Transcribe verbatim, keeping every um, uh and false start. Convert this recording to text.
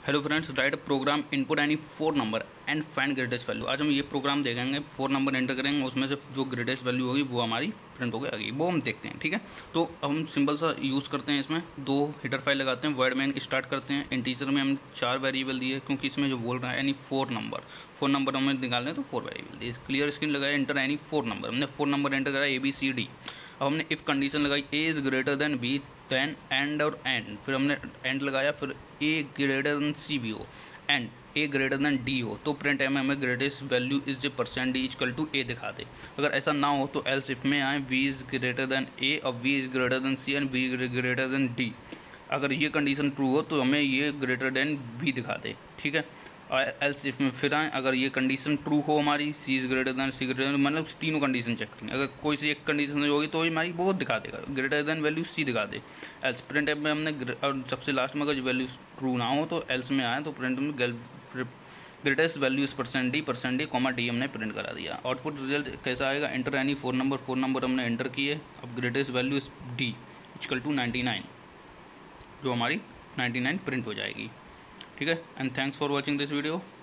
Hello friends, write program input any four number and find greatest value. आज हम ये programme देखेंगे, four number enter करेंगे, उसमें से जो ग्रेटेस्ट वैल्यू होगी वो हमारी प्रिंट होगी आगे, वो हम देखते हैं। ठीक है, तो हम सिंपल सा यूज़ करते हैं, इसमें दो हिटर फाइल लगाते हैं, वर्ड में स्टार्ट करते हैं। इंटीजर में हम चार वेरिएबल दिए, क्योंकि इसमें जो बोल रहा है any four number four number हमें निकालने, तो फोर वेरिएबल दिए। क्लियर स्क्रीन लगाया, एंटर एनी फोर नंबर, हमने फोर नंबर एंटर करा, ए बी सी डी। अब हमने इफ़ कंडीशन लगाई, A is greater than B then and और एंड, फिर हमने एंड लगाया, फिर A greater than C B हो and A greater than D हो, तो प्रिंट एम हमें greatest value is the percent D equal to A दिखा दे। अगर ऐसा ना हो तो एल्स इफ में आए V is greater than A और V is greater than C and V greater than D. अगर ये कंडीशन ट्रू हो तो हमें ये ग्रेटर देन वी दिखा दे। ठीक है, और एल्स इफ में फिर आए, अगर ये कंडीशन ट्रू हो हमारी C is greater than C greater than, मतलब तीनों कंडीशन चेक करेंगे। अगर कोई सी एक कंडीशन होगी तो हमारी बहुत दिखा देगा, ग्रेटर देन वैल्यू सी दिखा दे। एल्स प्रिंट एफ में हमने, और सबसे लास्ट में अगर वैल्यू ट्रू ना हो तो एल्स में आए तो प्रिंट में greatest value is percent D percent D comma D हमने प्रिंट करा दिया। आउटपुट रिजल्ट कैसा आएगा, enter any four number four number हमने एंटर किए। अब greatest value is D equal to ninety nine, जो हमारी नाइन्टी नाइन प्रिंट हो जाएगी। ठीक है, and thanks for watching this video.